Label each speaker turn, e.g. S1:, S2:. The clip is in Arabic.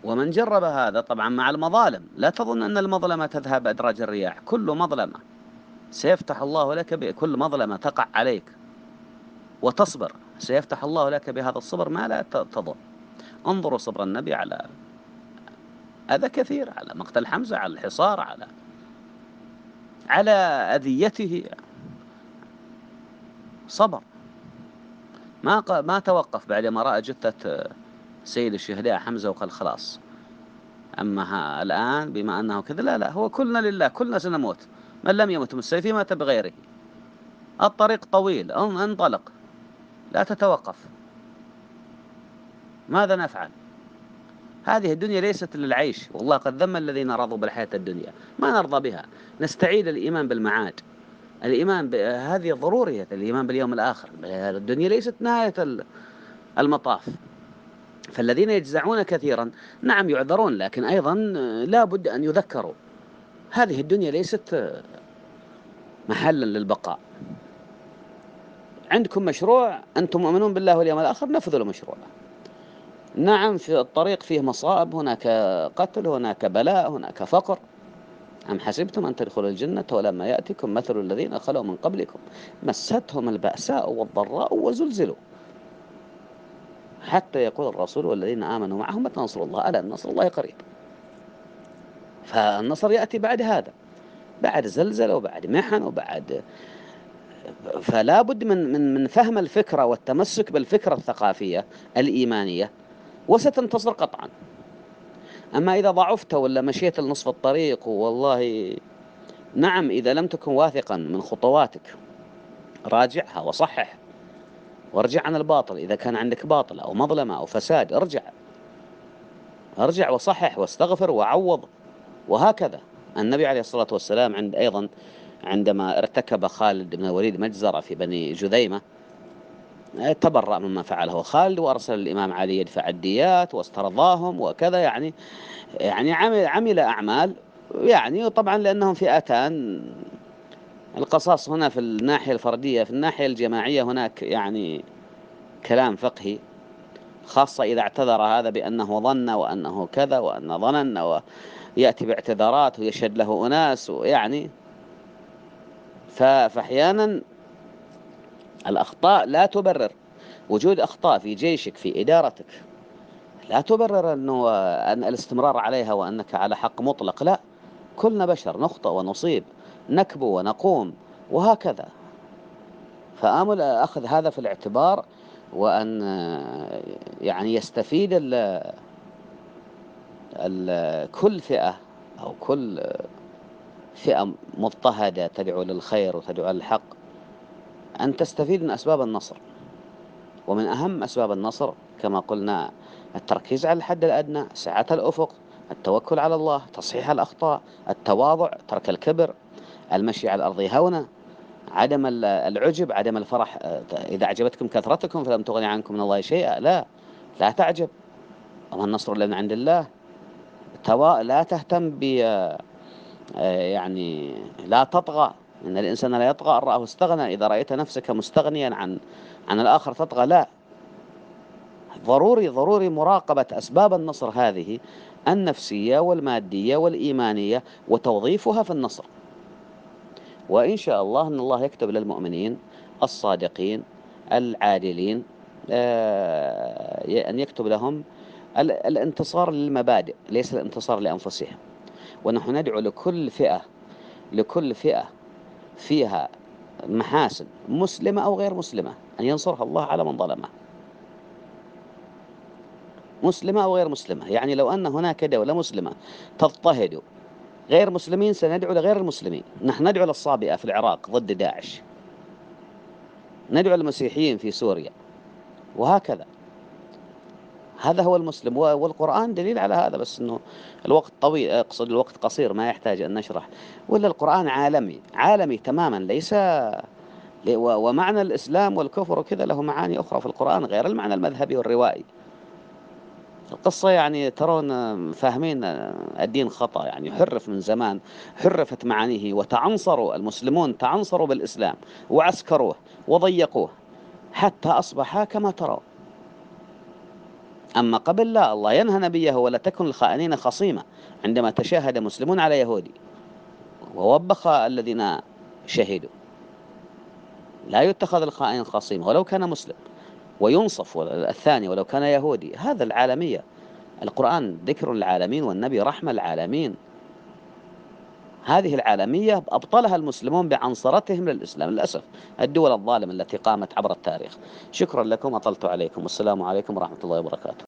S1: ومن جرب هذا طبعا مع المظالم، لا تظن أن المظلمة تذهب أدراج الرياح، كل مظلمة سيفتح الله لك كل مظلمة تقع عليك وتصبر سيفتح الله لك بهذا الصبر ما لا تظن. انظروا صبر النبي على أذى كثير، على مقتل حمزة، على الحصار، على أذيته، صبر، ما توقف بعد ما رأى جثة سيد الشهداء حمزة وقال خلاص أما الآن بما أنه كذا، لا هو كلنا لله، كلنا سنموت، من لم يمت من السيف مات بغيره، الطريق طويل، انطلق، لا تتوقف، ماذا نفعل؟ هذه الدنيا ليست للعيش، والله قد ذم الذين رضوا بالحياة الدنيا، ما نرضى بها، نستعيد الإيمان بالمعاد، الإيمان هذه ضرورية، الإيمان باليوم الآخر، الدنيا ليست نهاية المطاف. فالذين يجزعون كثيرا نعم يعذرون، لكن أيضا لا بد أن يذكروا هذه الدنيا ليست محلا للبقاء. عندكم مشروع، أنتم مؤمنون بالله واليوم الآخر، نفذوا المشروع. نعم في الطريق فيه مصائب، هناك قتل، هناك بلاء، هناك فقر، أم حسبتم أن تدخلوا الجنة ولما يأتكم مثل الذين خلوا من قبلكم مستهم البأساء والضراء وزلزلوا حتى يقول الرسول والذين آمنوا معه متى نصر الله، ألا نصر الله قريب. فالنصر يأتي بعد هذا، بعد زلزلة وبعد محن وبعد، فلا بد من فهم الفكرة والتمسك بالفكرة الثقافية الإيمانية، وستنتصر قطعا. أما إذا ضعفت ولا مشيت لنصف الطريق، والله نعم إذا لم تكن واثقا من خطواتك راجعها وصحح، وارجع عن الباطل، إذا كان عندك باطل أو مظلمة أو فساد ارجع وصحح واستغفر وعوض، وهكذا. النبي عليه الصلاة والسلام أيضا عندما ارتكب خالد بن الوليد مجزرة في بني جذيمة تبرأ مما فعله خالد، وأرسل الإمام علي يدفع الديات واسترضاهم وكذا، يعني عمل أعمال، يعني طبعا لأنهم فئتان، القصاص هنا في الناحية الفردية، في الناحية الجماعية هناك يعني كلام فقهي، خاصة إذا اعتذر هذا بأنه ظن وأنه كذا وأن ظنن، ويأتي باعتذارات ويشهد له أناس، ويعني فأحيانا الأخطاء لا تبرر، وجود أخطاء في جيشك في إدارتك لا تبرر أن الاستمرار عليها وأنك على حق مطلق، لا، كلنا بشر، نخطئ ونصيب، نكبو ونقوم، وهكذا. فآمل أخذ هذا في الاعتبار، وأن يعني يستفيد كل فئة أو كل فئة مضطهدة تدعو للخير وتدعو للحق أن تستفيد من أسباب النصر. ومن أهم أسباب النصر كما قلنا التركيز على الحد الأدنى، سعة الأفق، التوكل على الله، تصحيح الأخطاء، التواضع، ترك الكبر، المشي على الأرض هونا، عدم العجب، عدم الفرح. إذا أعجبتكم كثرتكم فلم تغني عنكم من الله شيئا، لا تعجب، وما النصر إلا من عند الله. لا تهتم يعني لا تطغى، إن الإنسان لا يطغى أن رآه استغنى، إذا رأيت نفسك مستغنيا عن الآخر تطغى، لا. ضروري مراقبة أسباب النصر هذه النفسية والمادية والإيمانية، وتوظيفها في النصر. وإن شاء الله أن الله يكتب للمؤمنين الصادقين العادلين أن يكتب لهم الانتصار للمبادئ، ليس الانتصار لأنفسهم. ونحن ندعو لكل فئة فيها محاسن، مسلمة أو غير مسلمة، أن ينصرها الله على من ظلمه، مسلمة أو غير مسلمة. يعني لو أن هناك دولة مسلمة تضطهد غير مسلمين سندعو لغير المسلمين. نحن ندعو للصابئة في العراق ضد داعش، ندعو للمسيحيين في سوريا، وهكذا. هذا هو المسلم، والقرآن دليل على هذا، بس أنه الوقت طويل، أقصد الوقت قصير ما يحتاج أن نشرح. ولا القرآن عالمي تماما، ليس ومعنى الإسلام والكفر وكذا له معاني أخرى في القرآن غير المعنى المذهبي والروائي. القصة يعني ترون فاهمين الدين خطأ، يعني حرف من زمان، حرفت معانيه، وتعنصروا المسلمون، تعنصروا بالإسلام وعسكروه وضيقوه حتى أصبح كما ترون. أما قبل لا، الله ينهى نبيه ولا تكن الخائنين خصيمة، عندما تشاهد مسلمون على يهودي ووبخ الذين شهدوا. لا يتخذ الخائن خصيمة ولو كان مسلم، وينصف الثاني ولو كان يهودي. هذا العالمية. القرآن ذكر العالمين والنبي رحمة العالمين. هذه العالمية أبطلها المسلمون بعنصرتهم للإسلام للأسف، الدول الظالمة التي قامت عبر التاريخ. شكرا لكم، أطلت عليكم، والسلام عليكم ورحمة الله وبركاته.